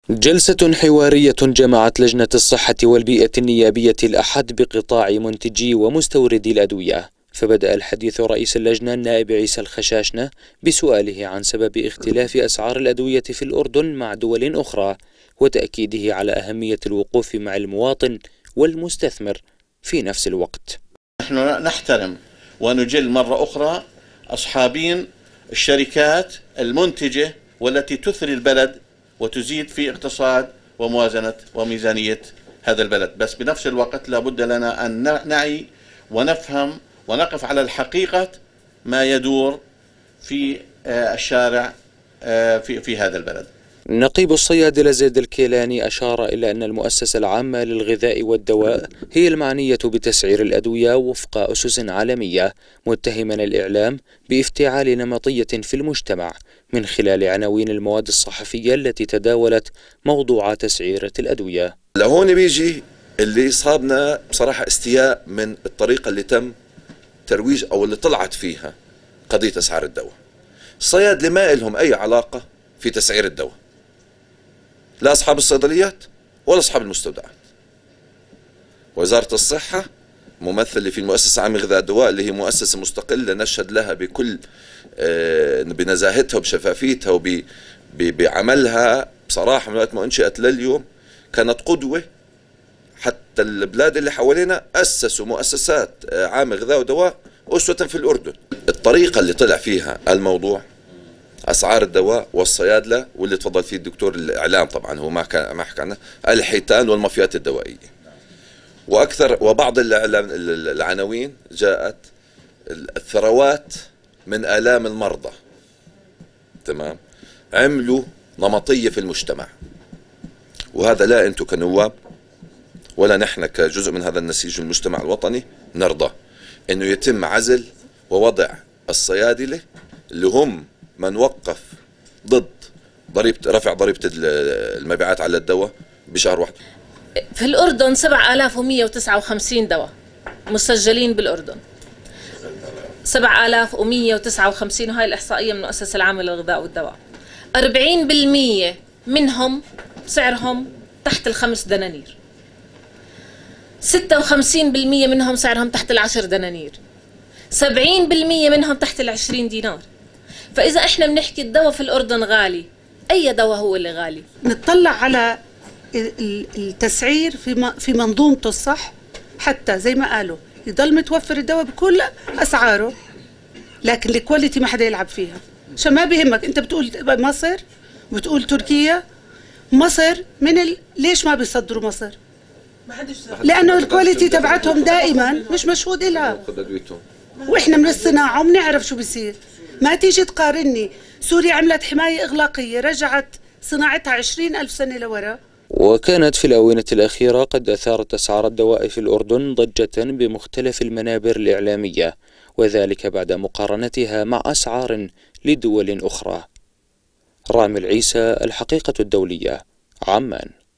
جلسة حوارية جمعت لجنة الصحة والبيئة النيابية الأحد بقطاع منتجي ومستوردي الأدوية، فبدأ الحديث رئيس اللجنة النائب عيسى الخشاشنة بسؤاله عن سبب اختلاف أسعار الأدوية في الأردن مع دول أخرى، وتأكيده على أهمية الوقوف مع المواطن والمستثمر في نفس الوقت. نحن نحترم ونجل مرة أخرى أصحابين الشركات المنتجة والتي تثري البلد وتزيد في اقتصاد وموازنة وميزانية هذا البلد، بس بنفس الوقت لابد لنا أن نعي ونفهم ونقف على الحقيقة ما يدور في الشارع في هذا البلد. نقيب الصيادلة زيد الكيلاني أشار إلى أن المؤسسة العامة للغذاء والدواء هي المعنية بتسعير الأدوية وفق أسس عالمية، متهما الإعلام بافتعال نمطية في المجتمع من خلال عناوين المواد الصحفية التي تداولت موضوع تسعيرة الأدوية. لهون بيجي اللي صابنا بصراحة استياء من الطريقة اللي تم ترويج أو اللي طلعت فيها قضية أسعار الدواء. الصيادلة ما لهم أي علاقة في تسعير الدواء، لا أصحاب الصيدليات ولا أصحاب المستودعات. وزارة الصحة ممثلة في المؤسسة العامة للغذاء والدواء اللي هي مؤسسة مستقلة نشهد لها بكل بنزاهتها وبشفافيتها وبعملها. بصراحة من وقت ما انشئت لليوم كانت قدوة، حتى البلاد اللي حوالينا أسسوا مؤسسات عامة للغذاء والدواء أسوة في الأردن. الطريقة اللي طلع فيها الموضوع أسعار الدواء والصيادلة واللي تفضل فيه الدكتور الإعلام، طبعا هو ما حكى عنه، الحيتان والمافيات الدوائية وأكثر. وبعض العناوين جاءت الثروات من آلام المرضى، تمام، عملوا نمطية في المجتمع، وهذا لا أنتم كنواب ولا نحن كجزء من هذا النسيج المجتمع الوطني نرضى أنه يتم عزل ووضع الصيادلة اللي هم من وقف ضد رفع ضريبة المبيعات على الدواء بشهر واحد. في الأردن 7159 دواء مسجلين بالأردن، 7159، وهي الإحصائية من المؤسسة العامة للغذاء والدواء. 40% منهم سعرهم تحت ال5 دنانير، 56% منهم سعرهم تحت ال10 دنانير، 70% منهم تحت ال20 دينار. فإذا إحنا بنحكي الدواء في الأردن غالي، أي دواء هو اللي غالي؟ نطلع على التسعير في منظومته الصح، حتى زي ما قالوا يضل متوفر الدواء بكل أسعاره، لكن الكواليتي ما حدا يلعب فيها. عشان ما بيهمك أنت بتقول مصر وبتقول تركيا، مصر ليش ما بيصدروا مصر؟ لأنه الكواليتي تبعتهم دائما مش مشهود إلها، وإحنا من الصناعة وبنعرف شو بيصير. ما تيجي تقارني سوريا عملت حماية إغلاقية رجعت صناعتها 20,000 سنة لورا. وكانت في الآونة الأخيرة قد أثارت أسعار الدواء في الأردن ضجة بمختلف المنابر الإعلامية، وذلك بعد مقارنتها مع أسعار لدول أخرى. رامي العيسى، الحقيقة الدولية، عمان.